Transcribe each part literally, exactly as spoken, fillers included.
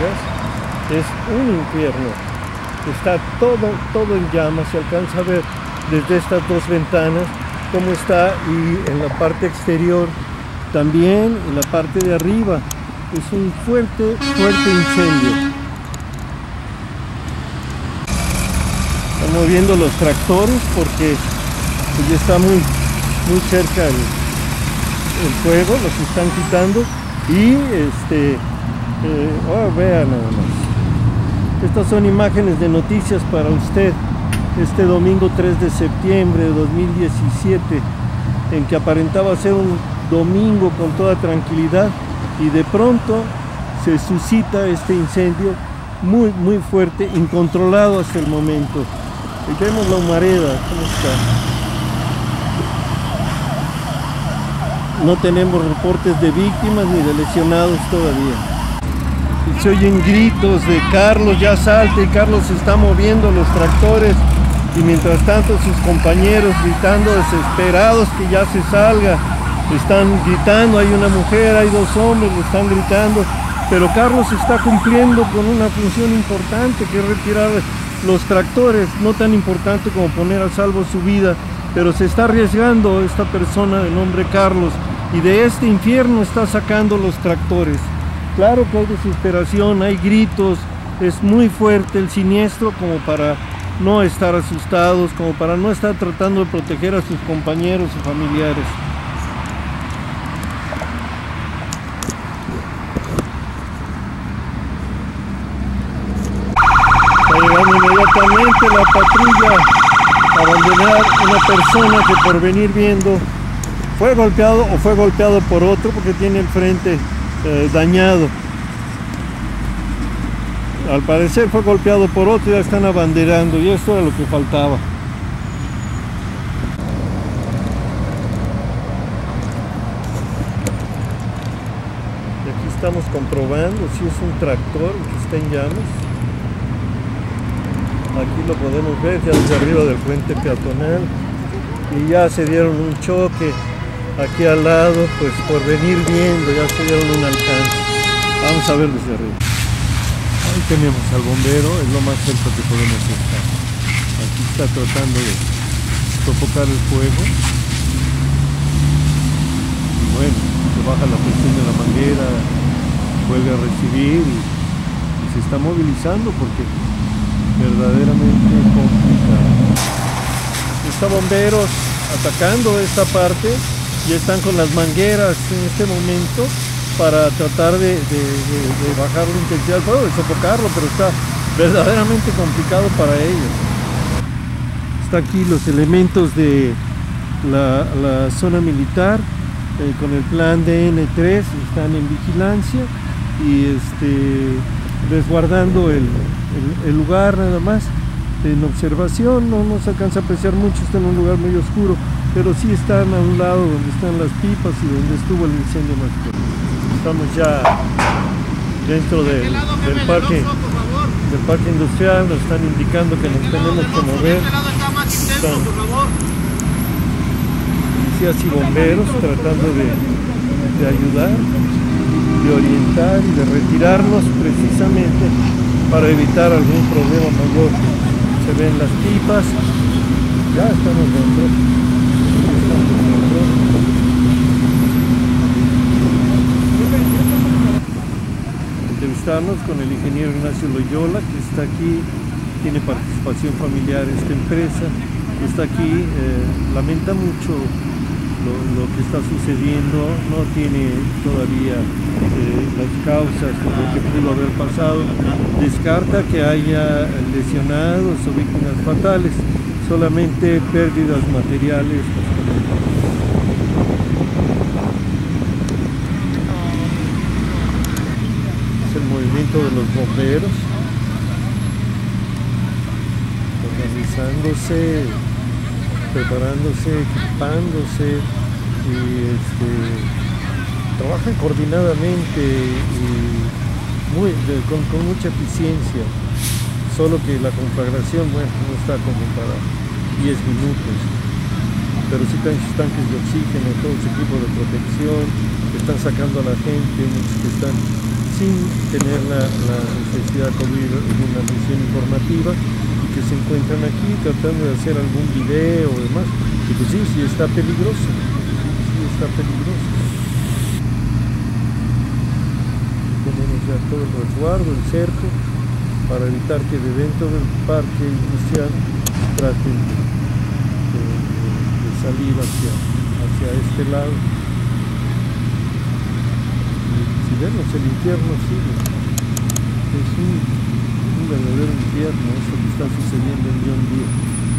Vegas es un infierno. Está todo, todo en llamas, se alcanza a ver desde estas dos ventanas cómo está, y en la parte exterior también, en la parte de arriba. Es un fuerte, fuerte incendio. Estamos viendo los tractores porque pues, ya está muy, muy cerca el, el fuego, los están quitando. Y este, eh, oh, vean nada más. Estas son imágenes de noticias para usted este domingo tres de septiembre de dos mil diecisiete, en que aparentaba ser un domingo con toda tranquilidad, y de pronto se suscita este incendio muy muy fuerte, incontrolado hasta el momento. Y vemos la humareda, ¿cómo está? No tenemos reportes de víctimas ni de lesionados todavía. Y se oyen gritos de Carlos, ya salte, y Carlos se está moviendo los tractores, y mientras tanto sus compañeros gritando desesperados que ya se salga. Están gritando, hay una mujer, hay dos hombres, le están gritando, pero Carlos está cumpliendo con una función importante, que es retirar los tractores, no tan importante como poner a salvo su vida, pero se está arriesgando esta persona de nombre Carlos, y de este infierno está sacando los tractores. Claro que hay desesperación, hay gritos, es muy fuerte el siniestro como para no estar asustados, como para no estar tratando de proteger a sus compañeros y familiares. Está llegando inmediatamente la patrulla a abandonar una persona que por venir viendo fue golpeado o fue golpeado por otro, porque tiene el frente eh, dañado. Al parecer fue golpeado por otro y ya están abanderando, y esto era lo que faltaba. Y aquí estamos comprobando si es un tractor el que está en llamas. Aquí lo podemos ver ya desde arriba del puente peatonal, y ya se dieron un choque aquí al lado, pues por venir viendo ya se dieron un alcance. Vamos a ver desde arriba. Ahí tenemos al bombero, es lo más cerca que podemos estar. Aquí está tratando de sofocar el fuego. Y bueno, se baja la presión de la manguera, vuelve a recibir y, y se está movilizando porque verdaderamente complicado. Está bomberos atacando esta parte y están con las mangueras en este momento para tratar de, de, de, de bajar la intensidad del fuego, de sofocarlo, pero está verdaderamente complicado para ellos. Están aquí los elementos de la, la zona militar eh, con el plan D N tres, están en vigilancia y este, resguardando el, el, el lugar nada más, en observación. No, no se alcanza a apreciar mucho, está en un lugar muy oscuro, pero sí están a un lado donde están las pipas y donde estuvo el incendio más fuerte. Estamos ya dentro del, del parque del parque industrial, nos están indicando que nos tenemos que mover. Están policías y bomberos tratando de, de ayudar, de orientar y de retirarnos precisamente para evitar algún problema mayor. Se ven las pipas, ya estamos dentro. Estamos dentro. Entrevistarnos con el ingeniero Ignacio Loyola, que está aquí, tiene participación familiar esta empresa, está aquí, eh, lamenta mucho lo, lo que está sucediendo, no tiene todavía eh, las causas de lo que pudo haber pasado, descarta que haya lesionados o víctimas fatales, solamente pérdidas materiales. Movimiento de los bomberos organizándose, preparándose, equipándose, y este, trabajan coordinadamente y muy, de, con, con mucha eficiencia, solo que la conflagración, bueno, no está como para diez minutos, pero sí tienen sus tanques de oxígeno, todo su equipo de protección, están sacando a la gente, muchos que están sin tener la, la necesidad de cubrir una misión informativa, y que se encuentran aquí tratando de hacer algún video o demás. Y pues sí, sí está peligroso, sí está peligroso. Tenemos ya todo el resguardo, el cerco, para evitar que de dentro del parque industrial traten de, de, de salir hacia, hacia este lado. Si vemos, el infierno sigue. Es un, un verdadero infierno esto que está sucediendo en John Deere.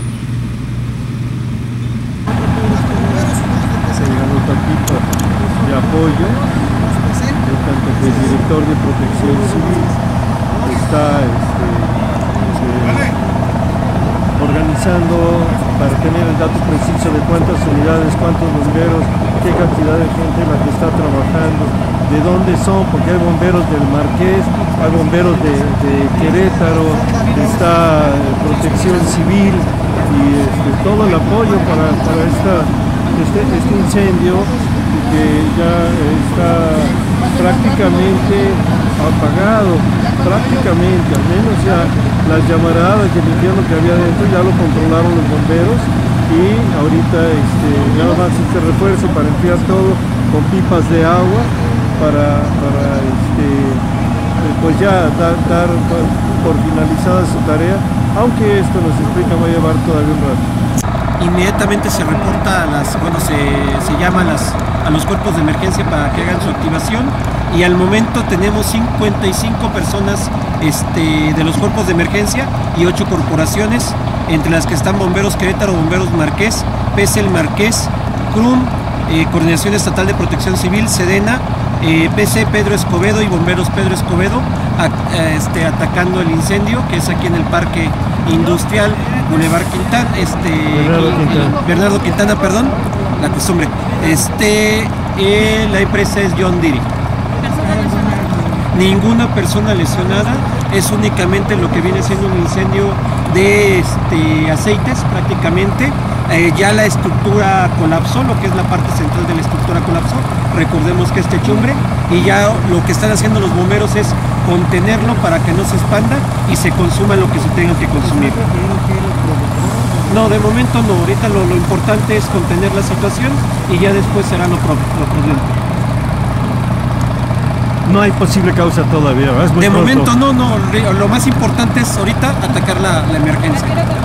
Se ha nota pipa de apoyo, de tanto que el director de Protección Civil está este, este, organizando para tener el dato preciso de cuántas unidades, cuántos bomberos, qué cantidad de gente la que está trabajando, de dónde son, porque hay bomberos del Marqués, hay bomberos de, de Querétaro, está Protección Civil y este, todo el apoyo para, para esta, este, este incendio que ya está prácticamente apagado, prácticamente, al menos ya las llamaradas y el infierno que había dentro ya lo controlaron los bomberos, y ahorita este, nada más este refuerzo para enfriar todo con pipas de agua para, para este, pues ya dar, dar por finalizada su tarea, aunque esto nos explica va a llevar todavía un rato. Inmediatamente se reporta a las, bueno, se, se llama a, las, a los cuerpos de emergencia para que hagan su activación, y al momento tenemos cincuenta y cinco personas este, de los cuerpos de emergencia y ocho corporaciones, entre las que están Bomberos Querétaro, Bomberos Marqués, P C E L Marqués, C R U M, eh, Coordinación Estatal de Protección Civil, SEDENA, eh, P C Pedro Escobedo y Bomberos Pedro Escobedo, a, a, este, atacando el incendio que es aquí en el Parque Industrial Boulevard Quintana, este, Bernardo Quintana. Bernardo Quintana, perdón, la costumbre. Este, eh, la empresa es John Deere. Ninguna persona lesionada, es únicamente lo que viene siendo un incendio de este, aceites prácticamente. Eh, ya la estructura colapsó, lo que es la parte central de la estructura colapsó, recordemos que es techumbre, y ya lo que están haciendo los bomberos es contenerlo para que no se expanda y se consuma lo que se tenga que consumir. No, de momento no, ahorita lo, lo importante es contener la situación y ya después será lo, pro, lo prudente. No hay posible causa todavía, ¿verdad? Es muy de pronto. momento no, no, lo más importante es ahorita atacar la, la emergencia.